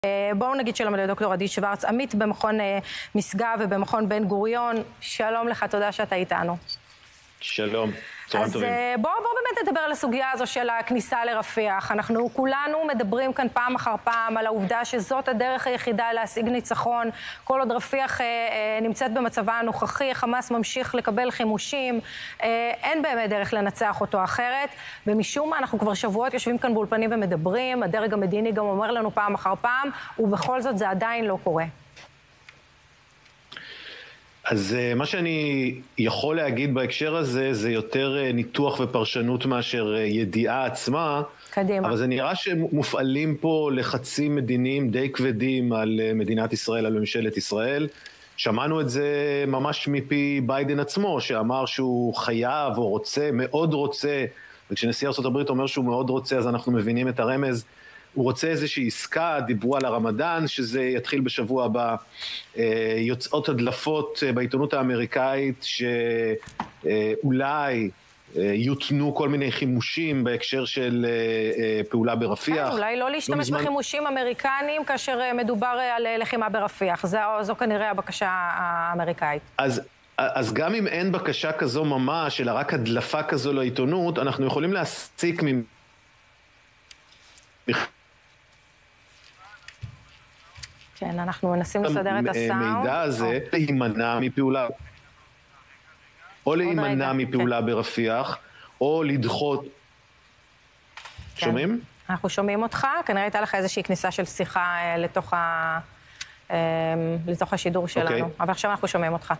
בואו נגיד שלום לדוקטור עדי שוורץ, עמית במכון משגב ובמכון בן גוריון. שלום לך, תודה שאתה איתנו. שלום, צהריים טובים. אז בואו באמת נדבר על הסוגיה הזו של הכניסה לרפיח. אנחנו כולנו מדברים כאן פעם אחר פעם על העובדה שזאת הדרך היחידה להשיג ניצחון. כל עוד רפיח נמצאת במצבה הנוכחי, חמאס ממשיך לקבל חימושים, אין באמת דרך לנצח אותו אחרת. ומשום מה אנחנו כבר שבועות יושבים כאן באולפנים ומדברים, הדרג המדיני גם אומר לנו פעם אחר פעם, ובכל זאת זה עדיין לא קורה. אז מה שאני יכול להגיד בהקשר הזה, זה יותר ניתוח ופרשנות מאשר ידיעה עצמה. קדימה. אבל זה נראה שמופעלים פה לחצים מדיניים די כבדים על מדינת ישראל, על ממשלת ישראל. שמענו את זה ממש מפי ביידן עצמו, שאמר שהוא חייב או רוצה, מאוד רוצה, וכשנשיא ארצות הברית אומר שהוא מאוד רוצה, אז אנחנו מבינים את הרמז. הוא רוצה איזושהי עסקה, דיברו על הרמדאן, שזה יתחיל בשבוע הבא, יוצאות הדלפות בעיתונות האמריקאית, שאולי יותנו כל מיני חימושים בהקשר של פעולה ברפיח. כן, אולי לא להשתמש בחימושים אמריקניים כאשר מדובר על לחימה ברפיח. זו כנראה הבקשה האמריקאית. אז גם אם אין בקשה כזו ממש, אלא רק הדלפה כזו לעיתונות, אנחנו יכולים להסיק כן, אנחנו מנסים לסדר את הסאונד. המידע הזה להימנע מפעולה, או להימנע מפעולה ברפיח, או לדחות. שומעים? אנחנו שומעים אותך, כנראה הייתה לך איזושהי כניסה של שיחה לתוך השידור שלנו, אבל עכשיו אנחנו שומעים אותך.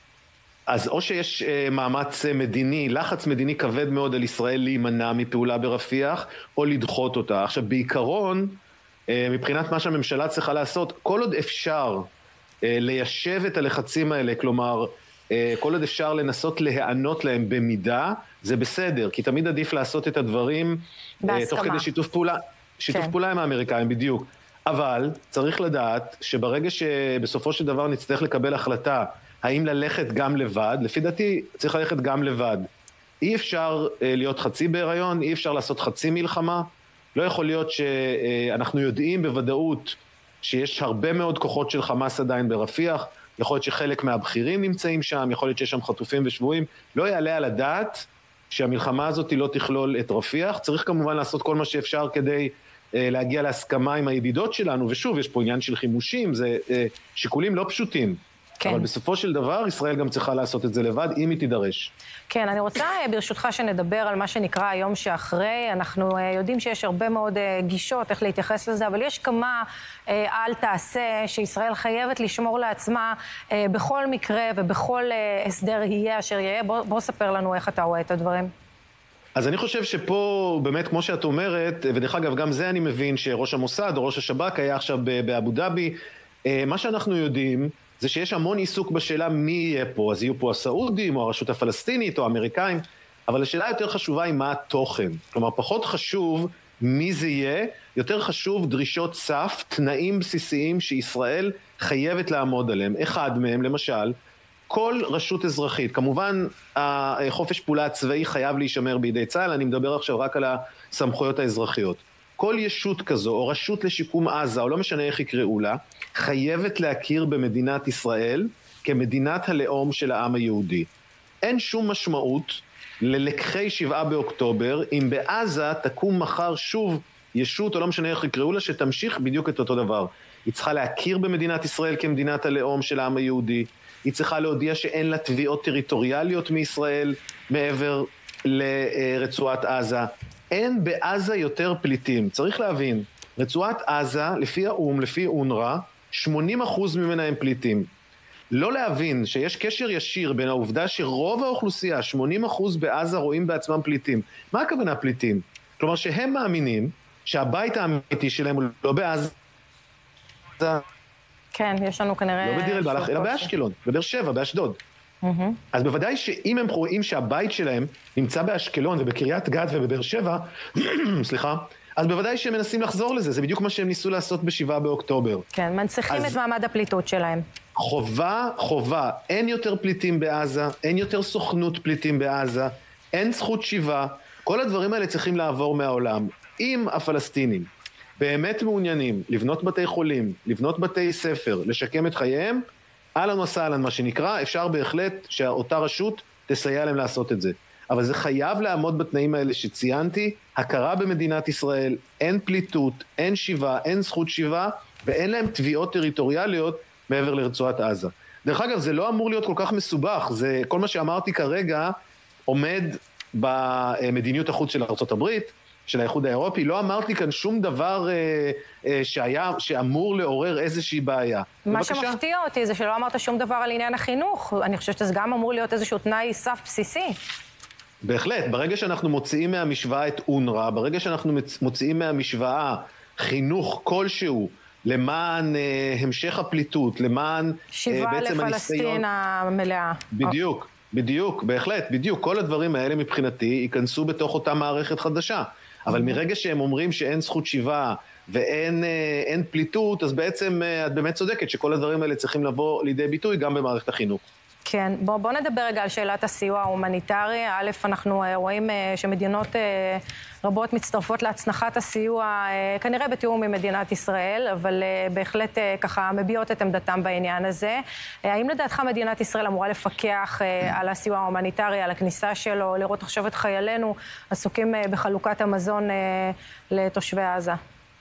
אז או שיש מאמץ מדיני, לחץ מדיני כבד מאוד על ישראל להימנע מפעולה ברפיח, או לדחות אותה. עכשיו, בעיקרון, מבחינת מה שהממשלה צריכה לעשות, כל עוד אפשר ליישב את הלחצים האלה, כלומר, כל עוד אפשר לנסות להיענות להם במידה, זה בסדר, כי תמיד עדיף לעשות את הדברים תוך כדי שיתוף פעולה עם האמריקאים, בדיוק. אבל צריך לדעת שברגע שבסופו של דבר נצטרך לקבל החלטה, האם ללכת גם לבד, לפי דעתי צריך ללכת גם לבד. אי אפשר להיות חצי בהיריון, אי אפשר לעשות חצי מלחמה, לא יכול להיות שאנחנו יודעים בוודאות שיש הרבה מאוד כוחות של חמאס עדיין ברפיח, יכול להיות שחלק מהבכירים נמצאים שם, יכול להיות שיש שם חטופים ושבויים, לא יעלה על הדעת שהמלחמה הזאת לא תכלול את רפיח, צריך כמובן לעשות כל מה שאפשר כדי להגיע להסכמה עם הידידות שלנו, ושוב, יש פה עניין של חימושים, זה שיקולים לא פשוטים. כן. אבל בסופו של דבר, ישראל גם צריכה לעשות את זה לבד, אם היא תידרש. כן, אני רוצה ברשותך שנדבר על מה שנקרא היום שאחרי. אנחנו יודעים שיש הרבה מאוד גישות איך להתייחס לזה, אבל יש כמה אל תעשה שישראל חייבת לשמור לעצמה בכל מקרה ובכל הסדר יהיה אשר יהיה. בוא ספר לנו איך אתה רואה את הדברים. אז אני חושב שפה, באמת, כמו שאת אומרת, ודרך אגב, גם זה אני מבין שראש המוסד או ראש השב"כ היה עכשיו באבו דאבי, מה שאנחנו יודעים, זה שיש המון עיסוק בשאלה מי יהיה פה, אז יהיו פה הסעודים, או הרשות הפלסטינית, או האמריקאים, אבל השאלה יותר חשובה היא מה התוכן. כלומר, פחות חשוב מי זה יהיה, יותר חשוב דרישות סף, תנאים בסיסיים שישראל חייבת לעמוד עליהם. אחד מהם, למשל, כל רשות אזרחית, כמובן, החופש פעולה הצבאי חייב להישמר בידי צה"ל, אני מדבר עכשיו רק על הסמכויות האזרחיות. כל ישות כזו, או רשות לשיקום עזה, או לא משנה איך יקראו לה, חייבת להכיר במדינת ישראל כמדינת הלאום של העם היהודי. אין שום משמעות ללקחי 7 באוקטובר, אם בעזה תקום מחר שוב ישות, או לא משנה איך יקראו לה, שתמשיך בדיוק את אותו דבר. היא צריכה להכיר במדינת ישראל כמדינת הלאום של העם היהודי, היא צריכה להודיע שאין לה תביעות טריטוריאליות מישראל מעבר לרצועת עזה. אין בעזה יותר פליטים. צריך להבין, רצועת עזה, לפי האום, לפי אונר"א, 80% ממנה הם פליטים. לא להבין שיש קשר ישיר בין העובדה שרוב האוכלוסייה, 80% בעזה רואים בעצמם פליטים. מה הכוונה פליטים? כלומר שהם מאמינים שהבית האמיתי שלהם הוא לא בעזה. כן, יש לנו כנראה... לא בדיר אל-בלח, אלא באשקלון, בבאר שבע, באשדוד. אז בוודאי שאם הם רואים שהבית שלהם נמצא באשקלון ובקריית גת ובבאר שבע, סליחה, אז בוודאי שהם מנסים לחזור לזה, זה בדיוק מה שהם ניסו לעשות ב7 באוקטובר. כן, מנציחים את מעמד הפליטות שלהם. חובה, אין יותר פליטים בעזה, אין יותר סוכנות פליטים בעזה, אין זכות שיבה, כל הדברים האלה צריכים לעבור מהעולם. אם הפלסטינים באמת מעוניינים לבנות בתי חולים, לבנות בתי ספר, לשקם את חייהם, אהלן וסהלן מה שנקרא, אפשר בהחלט שאותה רשות תסייע להם לעשות את זה. אבל זה חייב לעמוד בתנאים האלה שציינתי, הכרה במדינת ישראל, אין פליטות, אין שיבה, אין זכות שיבה, ואין להם תביעות טריטוריאליות מעבר לרצועת עזה. דרך אגב, זה לא אמור להיות כל כך מסובך, זה כל מה שאמרתי כרגע עומד במדיניות החוץ של ארצות הברית, של האיחוד האירופי, לא אמרתי כאן שום דבר שאמור לעורר איזושהי בעיה. מה בבקשה. שמפתיע אותי זה שלא אמרת שום דבר על עניין החינוך, אני חושבת שזה גם אמור להיות איזשהו תנאי סף בסיסי. בהחלט, ברגע שאנחנו מוציאים מהמשוואה את אונר"א, ברגע שאנחנו מוציאים מהמשוואה חינוך כלשהו, למען המשך הפליטות, למען שיבה לפלסטין המלאה. בדיוק, בדיוק, בהחלט, בדיוק. כל הדברים האלה מבחינתי ייכנסו בתוך אותה מערכת חדשה. אבל מרגע שהם אומרים שאין זכות שיבה ואין פליטות, אז בעצם את באמת צודקת שכל הדברים האלה צריכים לבוא לידי ביטוי גם במערכת החינוך. כן, בוא נדבר רגע על שאלת הסיוע ההומניטרי. א', אנחנו רואים שמדינות רבות מצטרפות להצנחת הסיוע, כנראה בתיאום עם מדינת ישראל, אבל בהחלט ככה מביעות את עמדתם בעניין הזה. האם לדעתך מדינת ישראל אמורה לפקח על הסיוע ההומניטרי, על הכניסה שלו, לראות עכשיו את חיילינו עסוקים בחלוקת המזון לתושבי עזה?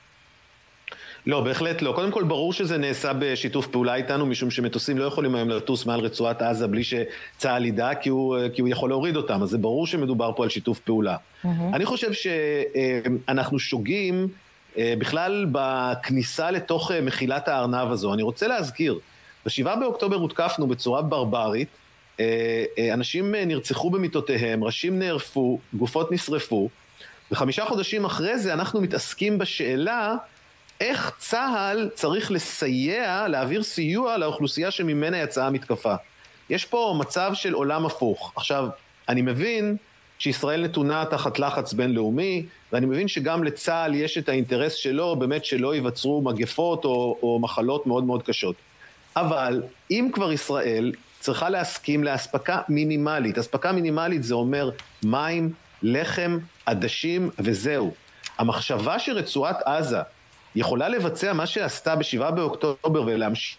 לא, בהחלט לא. קודם כל, ברור שזה נעשה בשיתוף פעולה איתנו, משום שמטוסים לא יכולים היום לטוס מעל רצועת עזה בלי שצה"ל ידע, כי הוא יכול להוריד אותם. אז זה ברור שמדובר פה על שיתוף פעולה. אני חושב שאנחנו שוגים בכלל בכניסה לתוך מחילת הארנב הזו. אני רוצה להזכיר, ב7 באוקטובר הותקפנו בצורה ברברית, אנשים נרצחו במיטותיהם, ראשים נערפו, גופות נשרפו, ו5 חודשים אחרי זה אנחנו מתעסקים בשאלה איך צה"ל צריך לסייע, להעביר סיוע לאוכלוסייה שממנה יצאה המתקפה. יש פה מצב של עולם הפוך. עכשיו, אני מבין שישראל נתונה תחת לחץ בינלאומי, ואני מבין שגם לצה"ל יש את האינטרס שלו, באמת שלא ייווצרו מגפות או מחלות מאוד מאוד קשות. אבל אם כבר ישראל צריכה להסכים להספקה מינימלית, הספקה מינימלית זה אומר מים, לחם, עדשים וזהו. המחשבה שרצועת עזה יכולה לבצע מה שעשתה ב7 באוקטובר ולהמשיך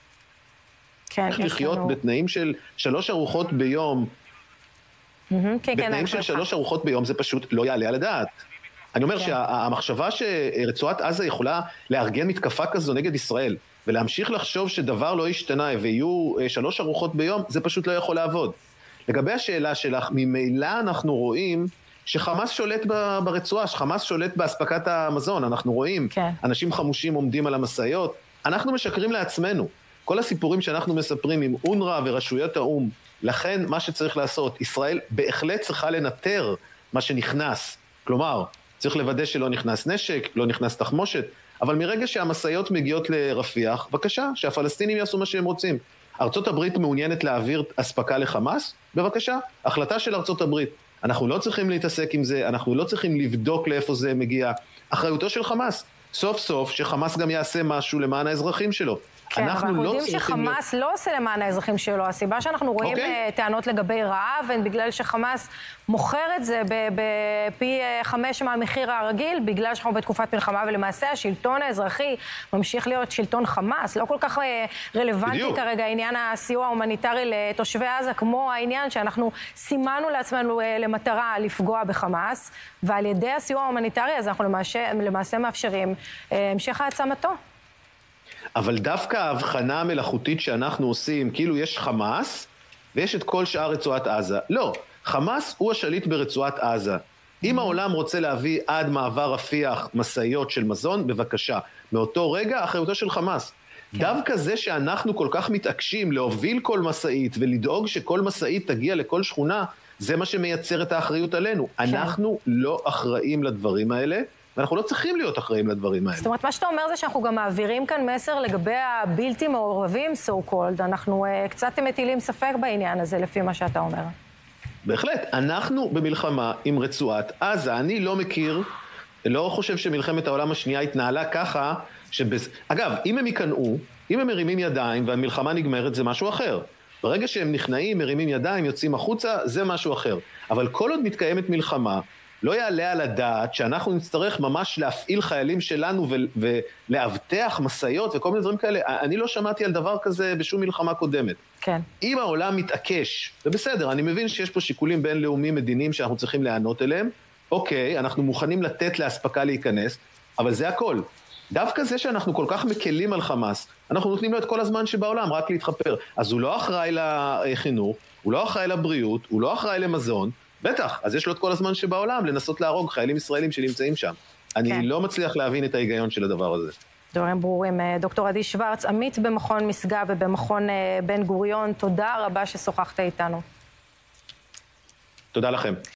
לחיות בתנאים של 3 ארוחות ביום, בתנאים של 3 ארוחות ביום זה פשוט לא יעלה על הדעת. אני אומר שהמחשבה שרצועת עזה יכולה לארגן מתקפה כזו נגד ישראל, ולהמשיך לחשוב שדבר לא ישתנה ויהיו 3 ארוחות ביום, זה פשוט לא יכול לעבוד. לגבי השאלה שלך, ממילא אנחנו רואים שחמאס שולט ברצועה, שחמאס שולט בהספקת המזון. אנחנו רואים אנשים חמושים עומדים על המשאיות. אנחנו משקרים לעצמנו. כל הסיפורים שאנחנו מספרים עם אונר"א ורשויות האו"ם, לכן מה שצריך לעשות, ישראל בהחלט צריכה לנטר מה שנכנס. כלומר, צריך לוודא שלא נכנס נשק, לא נכנס תחמושת, אבל מרגע שהמשאיות מגיעות לרפיח, בבקשה, שהפלסטינים יעשו מה שהם רוצים. ארצות הברית מעוניינת להעביר הספקה לחמאס? בבקשה, החלטה של ארצות הברית. אנחנו לא צריכים להתעסק עם זה, אנחנו לא צריכים לבדוק לאיפה זה מגיע. אחריותו של חמאס. סוף סוף שחמאס גם יעשה משהו למען האזרחים שלו. כן, אבל אנחנו יודעים שחמאס לא עושה למען האזרחים שלו. הסיבה שאנחנו רואים טענות לגבי רעב, הן בגלל שחמאס מוכר את זה בפי 5 מהמחיר הרגיל, בגלל שאנחנו בתקופת מלחמה, ולמעשה השלטון האזרחי ממשיך להיות שלטון חמאס. לא כל כך רלוונטי כרגע העניין הסיוע ההומניטרי לתושבי עזה, כמו העניין שאנחנו סימנו לעצמנו למטרה לפגוע בחמאס, ועל ידי הסיוע ההומניטרי הזה אנחנו למעשה מאפשרים המשך העצמתו. אבל דווקא ההבחנה המלאכותית שאנחנו עושים, כאילו יש חמאס ויש את כל שאר רצועת עזה. לא, חמאס הוא השליט ברצועת עזה. אם העולם רוצה להביא עד מעבר רפיח משאיות של מזון, בבקשה. מאותו רגע, אחריותו של חמאס. דווקא זה שאנחנו כל כך מתעקשים להוביל כל משאית ולדאוג שכל משאית תגיע לכל שכונה, זה מה שמייצר את האחריות עלינו. אנחנו לא אחראים לדברים האלה, ואנחנו לא צריכים להיות אחראים לדברים האלה. זאת אומרת, מה שאתה אומר זה שאנחנו גם מעבירים כאן מסר לגבי הבלתי מעורבים, so called. אנחנו קצת מטילים ספק בעניין הזה, לפי מה שאתה אומר. בהחלט. אנחנו במלחמה עם רצועת עזה. אני לא מכיר, לא חושב שמלחמת העולם השנייה התנהלה ככה, אגב, אם הם ייכנעו, אם הם מרימים ידיים והמלחמה נגמרת, זה משהו אחר. ברגע שהם נכנעים, מרימים ידיים, יוצאים החוצה, זה משהו אחר. אבל כל עוד מתקיימת מלחמה, לא יעלה על הדעת שאנחנו נצטרך ממש להפעיל חיילים שלנו ולאבטח מסעיות וכל מיני דברים כאלה. אני לא שמעתי על דבר כזה בשום מלחמה קודמת. כן. אם העולם מתעקש, זה בסדר, אני מבין שיש פה שיקולים בינלאומיים מדיניים שאנחנו צריכים לענות אליהם, אוקיי, אנחנו מוכנים לתת להספקה להיכנס, אבל זה הכל. דווקא זה שאנחנו כל כך מקלים על חמאס, אנחנו נותנים לו את כל הזמן שבעולם, רק להתחפר. אז הוא לא אחראי לחינוך, הוא לא אחראי לבריאות, הוא לא אחראי למזון, בטח, אז יש לו את כל הזמן שבעולם לנסות להרוג חיילים ישראלים שנמצאים שם. אני לא מצליח להבין את ההיגיון של הדבר הזה. דברים ברורים. דוקטור עדי שוורץ, עמית במכון משגב ובמכון בן גוריון, תודה רבה ששוחחת איתנו. תודה לכם.